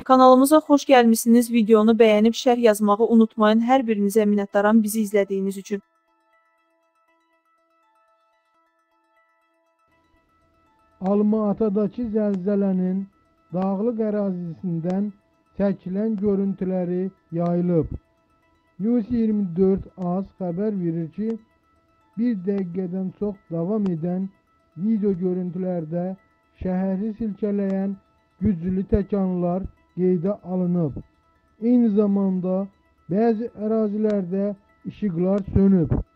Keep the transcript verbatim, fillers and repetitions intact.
Kanalımıza xoş gəlmişsiniz. Videonu bəyənib şərh yazmağı unutmayın. Hər birinizə minnətdaram bizi izlədiyiniz üçün. Almatadakı zəlzələnin dağlıq ərazisindən çəkilən görüntüləri yayılıb. News iyirmi dörd A Z xəbər verir ki, bir dəqiqədən çox davam edən video görüntülərdə şəhəri silkələyən güclü təkanlar qeydə alınıb. Eyni zamanda bəzi ərazilərdə işıqlar sönüb.